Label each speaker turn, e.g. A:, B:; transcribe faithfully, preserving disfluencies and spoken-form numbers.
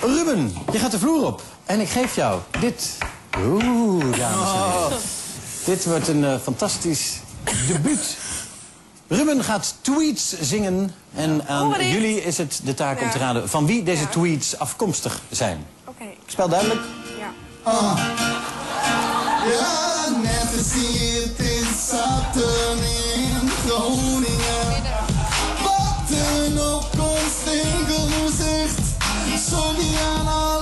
A: Ruben, je gaat de vloer op. En ik geef jou dit. Oeh, dames en heren. Dit wordt een uh, fantastisch debuut. Ruben gaat tweets zingen. En aan
B: oh,
A: jullie is het de taak ja. om te raden van wie deze ja. tweets afkomstig zijn.
B: Oké. Okay.
A: Spel duidelijk?
B: Ja.
C: Uh. Ja, net geziet in Saturn in Groningen. Wat een opkomst in gezicht. Sorry aan